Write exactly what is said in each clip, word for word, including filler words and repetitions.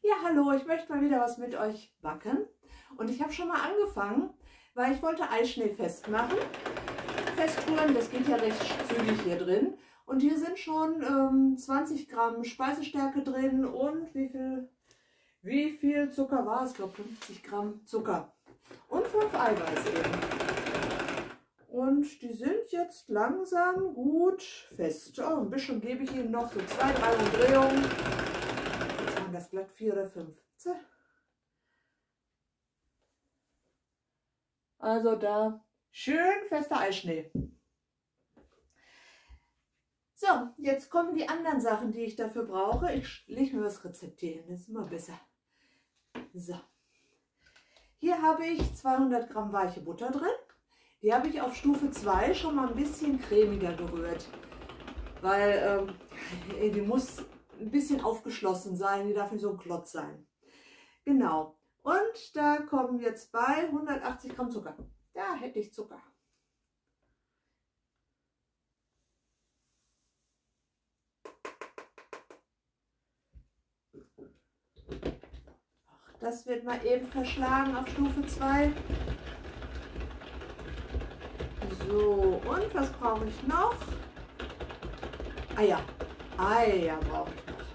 Ja, hallo, ich möchte mal wieder was mit euch backen. Und ich habe schon mal angefangen, weil ich wollte Eischnee festmachen. Festrühren, das geht ja recht zügig hier drin. Und hier sind schon ähm, zwanzig Gramm Speisestärke drin und wie viel, wie viel Zucker war es? Ich glaube fünfzig Gramm Zucker. Und fünf Eiweiß eben. Und die sind jetzt langsam gut fest. Oh, ein bisschen gebe ich ihnen noch so zwei, drei Umdrehungen. Jetzt waren das Blatt vier oder fünf. Also da schön fester Eischnee. So, jetzt kommen die anderen Sachen, die ich dafür brauche. Ich lege mir das Rezept hier hin, das ist immer besser. So. Hier habe ich zweihundert Gramm weiche Butter drin. Die habe ich auf Stufe zwei schon mal ein bisschen cremiger gerührt. Weil ähm, die muss ein bisschen aufgeschlossen sein, die darf nicht so ein Klotz sein. Genau. Und da kommen jetzt bei hundertachtzig Gramm Zucker. Da hätte ich Zucker. Das wird mal eben verschlagen auf Stufe zwei. So, und was brauche ich noch? Eier. Eier brauche ich noch.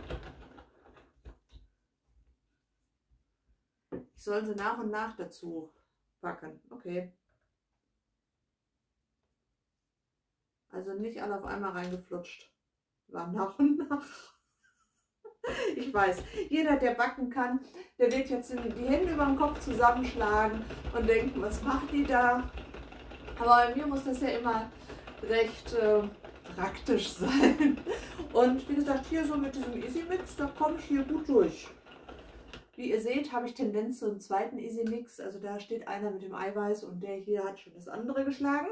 Ich soll sie nach und nach dazu packen. Okay. Also nicht alle auf einmal reingeflutscht. War nach und nach. Ich weiß, jeder, der backen kann, der wird jetzt die Hände über den Kopf zusammenschlagen und denken, was macht die da? Aber bei mir muss das ja immer recht äh, praktisch sein. Und wie gesagt, hier so mit diesem Easy Mix, da komme ich hier gut durch. Wie ihr seht, habe ich Tendenz zum zweiten Easy Mix. Also da steht einer mit dem Eiweiß und der hier hat schon das andere geschlagen.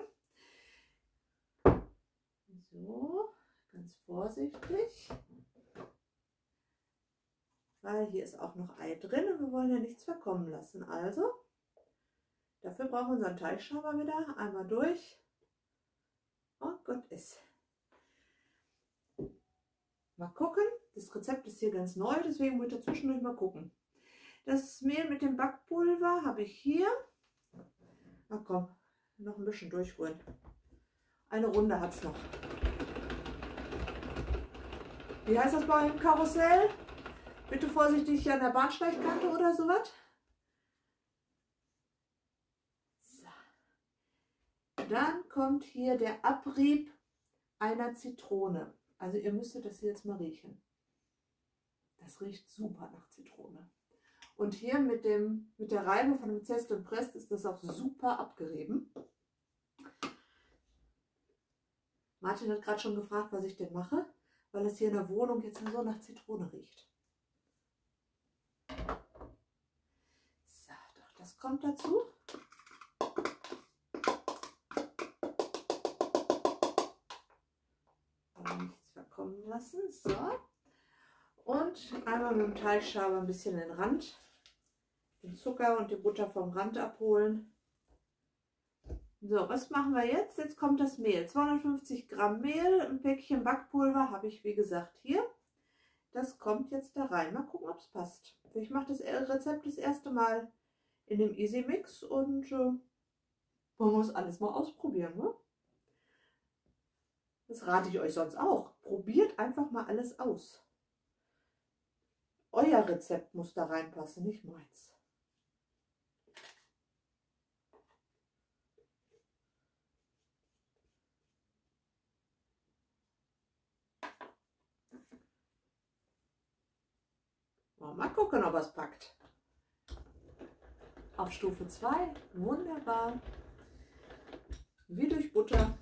So, ganz vorsichtig. Weil hier ist auch noch Ei drin und wir wollen ja nichts verkommen lassen. Also, dafür brauchen wir unseren Teigschaber wieder. Einmal durch. Oh Gott ist. Mal gucken. Das Rezept ist hier ganz neu, deswegen wird er zwischendurch mal gucken. Das Mehl mit dem Backpulver habe ich hier. Ach komm, noch ein bisschen durchrühren. Eine Runde hat es noch. Wie heißt das bei euch im Karussell? Bitte vorsichtig an der Bahnsteigkante oder sowas. So. Dann kommt hier der Abrieb einer Zitrone. Also ihr müsstet das hier jetzt mal riechen. Das riecht super nach Zitrone. Und hier mit, dem, mit der Reibe von dem Zest und Prest ist das auch super abgerieben. Martin hat gerade schon gefragt, was ich denn mache, weil es hier in der Wohnung jetzt so nach Zitrone riecht. So, doch, das kommt dazu. Aber nichts verkommen lassen. So. Und einmal mit dem Teigschaber ein bisschen den Rand, den Zucker und die Butter vom Rand abholen. So, was machen wir jetzt? Jetzt kommt das Mehl. zweihundertfünfzig Gramm Mehl, ein Päckchen Backpulver habe ich wie gesagt hier. Das kommt jetzt da rein. Mal gucken, ob es passt. Ich mache das Rezept das erste Mal in dem Easy Mix und äh, man muss alles mal ausprobieren. Ne? Das rate ich euch sonst auch. Probiert einfach mal alles aus. Euer Rezept muss da reinpassen, nicht meins. Mal gucken, ob er es packt. Auf Stufe zwei, wunderbar. Wie durch Butter.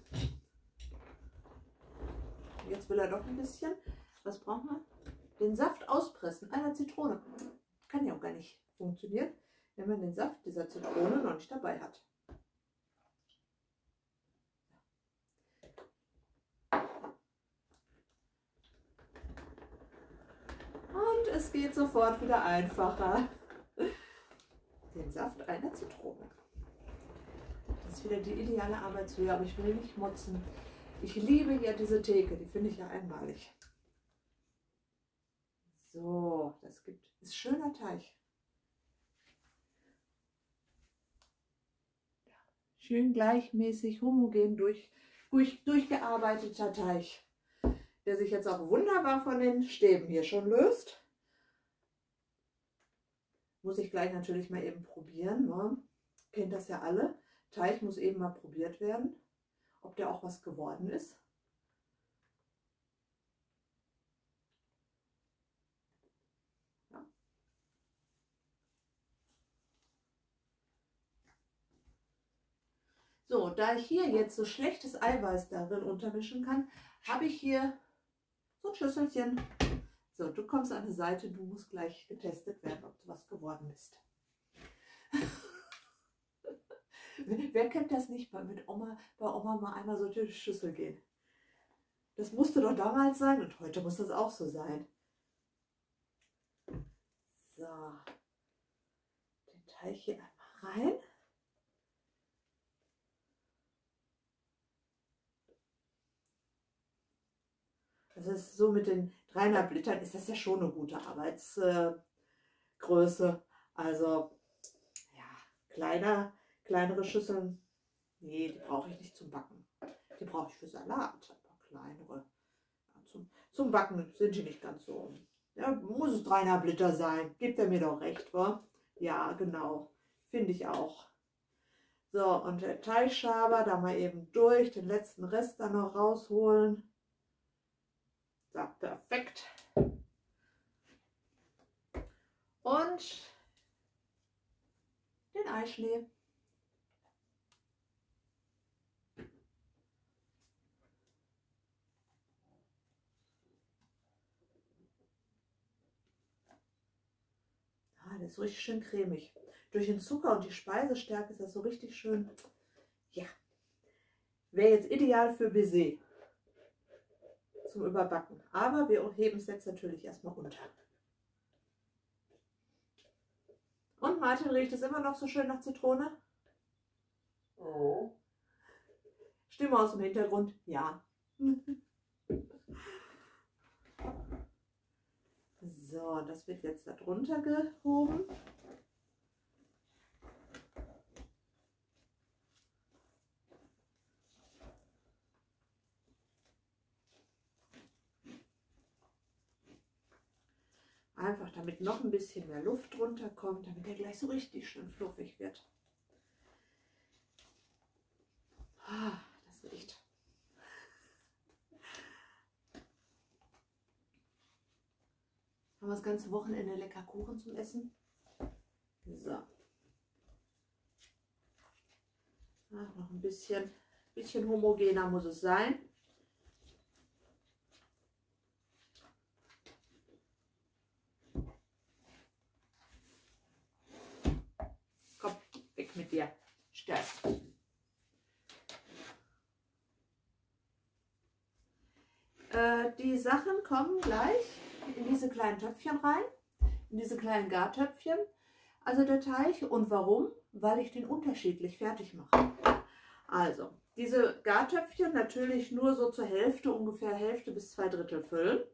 Jetzt will er doch ein bisschen. Was brauchen wir? Den Saft auspressen einer Zitrone. Kann ja auch gar nicht funktionieren, wenn man den Saft dieser Zitrone noch nicht dabei hat. Und es geht sofort wieder einfacher. Den Saft einer Zitrone. Das ist wieder die ideale Arbeitshöhe, aber ich will nicht motzen. Ich liebe ja diese Theke, die finde ich ja einmalig. So, das gibt, ist schöner Teig. Schön gleichmäßig, homogen durch, durch, durchgearbeiteter Teig, der sich jetzt auch wunderbar von den Stäben hier schon löst. Muss ich gleich natürlich mal eben probieren. Ne? Kennt das ja alle. Teig muss eben mal probiert werden, ob der auch was geworden ist. Ja. So, da ich hier jetzt so schlechtes Eiweiß darin untermischen kann, habe ich hier so ein Schüsselchen. So, du kommst an die Seite, du musst gleich getestet werden, ob was geworden ist. Wer kennt das nicht, bei, mit Oma, bei Oma mal einmal so durch die Schüssel gehen? Das musste doch damals sein und heute muss das auch so sein. So, den Teig hier einmal rein. Das ist so mit den dreieinhalb Litern ist das ja schon eine gute Arbeitsgröße. Also ja, kleiner, kleinere Schüsseln, nee, die brauche ich nicht zum Backen. Die brauche ich für Salat, aber kleinere. Ja, zum, zum Backen sind die nicht ganz so. Ja, muss es dreieinhalb Liter sein. Gibt er mir doch recht, wa? Ja, genau. Finde ich auch. So, und der Teigschaber da mal eben durch, den letzten Rest dann noch rausholen. So, perfekt. Und den Eischnee. Ah, der ist richtig schön cremig. Durch den Zucker und die Speisestärke ist das so richtig schön. Ja, wäre jetzt ideal für Baiser zum Überbacken. Aber wir heben es jetzt natürlich erstmal unter. Und Martin, riecht es immer noch so schön nach Zitrone? Oh. Stimme aus dem Hintergrund, ja. So, das wird jetzt da drunter gehoben. Einfach damit noch ein bisschen mehr Luft drunter kommt, damit er gleich so richtig schön fluffig wird. Ah, das riecht. Haben wir das ganze Wochenende lecker Kuchen zum Essen? So. Ach, noch ein bisschen, bisschen homogener muss es sein. Komm, weg mit dir. Stress. Äh, die Sachen kommen gleich in diese kleinen Töpfchen rein, in diese kleinen Gartöpfchen, also der Teig. Und warum? Weil ich den unterschiedlich fertig mache. Also, diese Gartöpfchen natürlich nur so zur Hälfte, ungefähr Hälfte bis zwei Drittel füllen.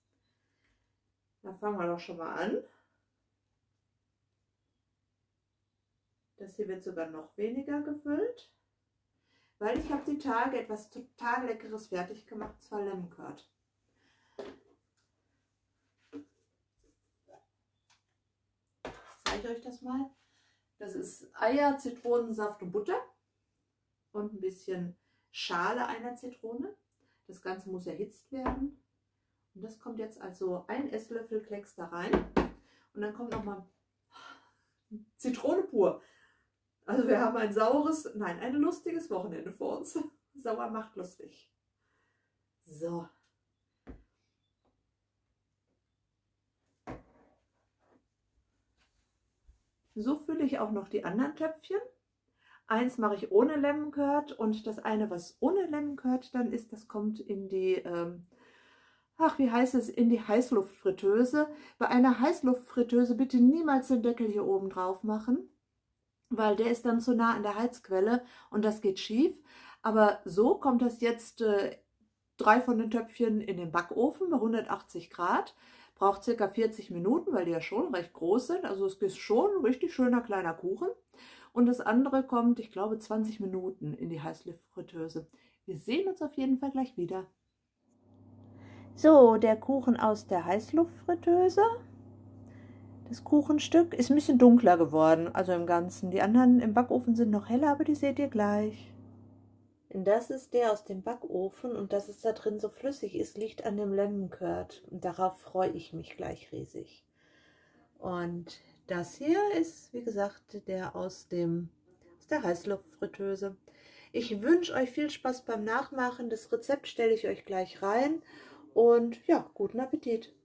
Da fangen wir doch schon mal an. Das hier wird sogar noch weniger gefüllt, weil ich habe die Tage etwas total Leckeres fertig gemacht, zwar Lemon Curd. Ich zeige euch das mal. Das ist Eier, Zitronensaft und Butter und ein bisschen Schale einer Zitrone. Das Ganze muss erhitzt werden. Und das kommt jetzt also ein Esslöffel Klecks da rein. Und dann kommt nochmal Zitrone pur. Also wir haben ein saures, nein, ein lustiges Wochenende vor uns. Sauer macht lustig. So. So fülle ich auch noch die anderen Töpfchen. Eins mache ich ohne Lemon Curd und das eine, was ohne Lemon Curd dann ist, das kommt in die, ähm, ach wie heißt es, in die Heißluftfritteuse. Bei einer Heißluftfritteuse bitte niemals den Deckel hier oben drauf machen, weil der ist dann zu nah an der Heizquelle und das geht schief. Aber so kommt das jetzt äh, drei von den Töpfchen in den Backofen bei hundertachtzig Grad. Braucht circa vierzig Minuten, weil die ja schon recht groß sind. Also es ist schon ein richtig schöner kleiner Kuchen. Und das andere kommt, ich glaube, zwanzig Minuten in die Heißluftfritteuse. Wir sehen uns auf jeden Fall gleich wieder. So, der Kuchen aus der Heißluftfritteuse. Das Kuchenstück ist ein bisschen dunkler geworden, also im Ganzen. Die anderen im Backofen sind noch heller, aber die seht ihr gleich. Das ist der aus dem Backofen und dass es da drin so flüssig ist, liegt an dem Lemon Curd. Und darauf freue ich mich gleich riesig. Und das hier ist, wie gesagt, der aus, dem, aus der Heißluftfritteuse. Ich wünsche euch viel Spaß beim Nachmachen. Das Rezept stelle ich euch gleich rein. Und ja, guten Appetit!